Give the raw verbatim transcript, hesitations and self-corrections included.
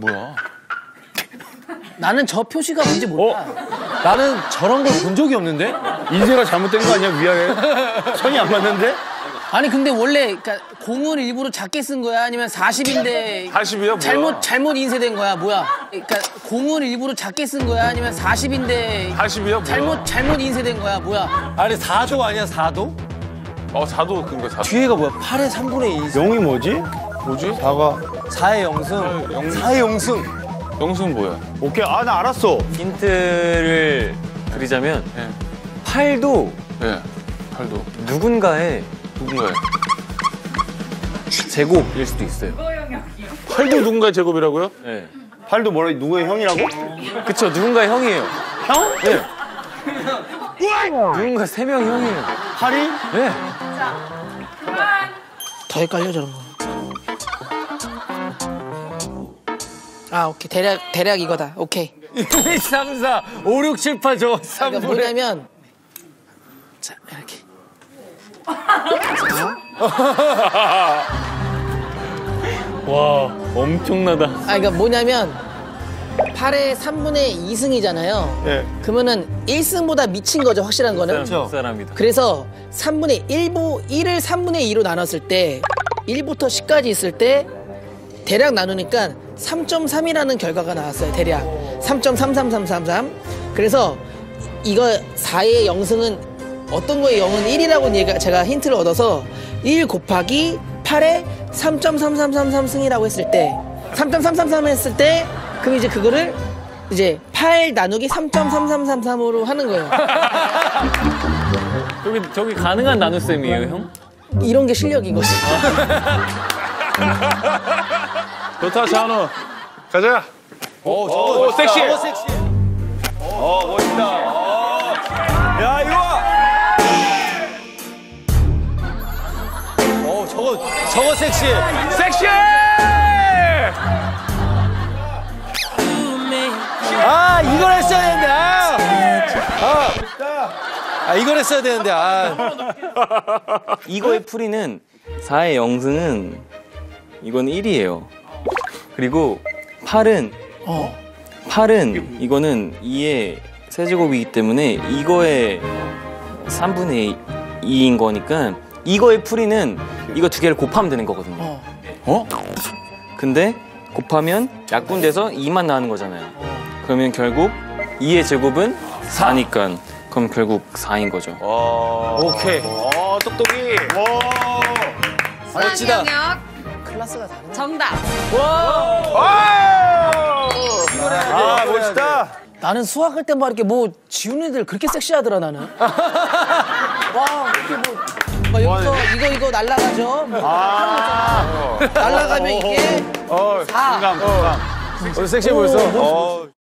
뭐야? 나는 저 표시가 뭔지 몰라. 어? 나는 저런 걸 본 적이 없는데? 인쇄가 잘못된 거 아니야, 위아래? 선이 안 맞는데? 아니 근데 원래 그러니까 공을 일부러 작게 쓴 거야? 아니면 사십인데 사십이야, 잘못 잘못 인쇄된 거야? 뭐야? 그러니까 공을 일부러 작게 쓴 거야? 아니면 사십인데 사십이야, 뭐야? 잘못 잘못 인쇄된 거야? 뭐야? 아니 사도 아니야 사도? 어, 사도 그런 거 사도. 뒤에가 뭐야? 팔의 삼분의 이. 영이 뭐지? 뭐지? 사가. 사의 영승. 영... 사의 영승. 영수는 뭐야? 오케이, 아, 나 알았어. 힌트를 드리자면 예. 팔도 예. 팔도. 누군가의 누군가요? 제곱일 수도 있어요. 팔도 누군가의 제곱이라고요? 네. 팔도 뭐라, 누구의 형이라고? 그쵸, 누군가의 형이에요. 형? 네. 누군가 세 명 형이에요. 팔이? 네. 더 헷갈려 저런 거. 아 오케이 대략 대략 이거다. 오케이. 일, 이, 삼, 사, 오, 육, 칠, 팔 저거 그러니까 삼분의. 뭐냐면 자 이렇게. 와, 엄청나다. 아 그러니까 뭐냐면 팔의 삼분의 이승이잖아요. 예. 그러면은 일 승보다 미친 거죠, 확실한 거는. 그렇죠. 사람이다. 그래서 삼분의 일보 일을 삼분의 이로 나눴을 때 일부터 십까지 있을 때 대략 나누니까 삼 점 삼이라는 결과가 나왔어요. 대략 삼 점 삼삼삼삼삼. 그래서 이거 사의 영승은 어떤 거의 영은 일이라고 얘가 제가 힌트를 얻어서 일 곱하기 팔에 삼 점 삼삼삼삼 승이라고 했을 때 삼 점 삼삼삼 했을 때 그럼 이제 그거를 이제 팔 나누기 삼 점 삼삼삼삼으로 하는 거예요. 저기, 저기 가능한 나눗셈이에요, 형? 이런 게 실력인 거지. 좋다, 찬우. 가자. 오, 저거, 오, 섹시. 저거 섹시. 어, 멋있다. 어. 야, 이거 봐. 오, 저거, 저거 섹시해. 섹시! 아, 이걸 했어야 되는데, 아! 아, 아 이걸 했어야 되는데, 아. 이거의 풀이는 사의 영승은 이건 일이에요. 그리고 팔은 어. 팔은 이거는 이의 세제곱이기 때문에 이거의 삼분의 이인 거니까 이거의 풀이는 이거 두 개를 곱하면 되는 거거든요. 어. 어? 근데 곱하면 약분돼서 이만 나오는 거잖아요. 그러면 결국 이의 제곱은 사니까 그럼 결국 사인 거죠. 오케이. 어, 똑똑이. 와. 멋지다. 영역 클래스가 다르네. 정답. 아, 멋있다. 나는 수학할 때 막 이렇게 뭐 지훈 애들 그렇게 섹시하더라 나는. 와 이렇게 뭐, 막 여기서 이거 이거 날라가죠. 뭐 아. 날라가면 이게 어, 사. 공감, 공감. 오늘 섹시해 보였어. 어.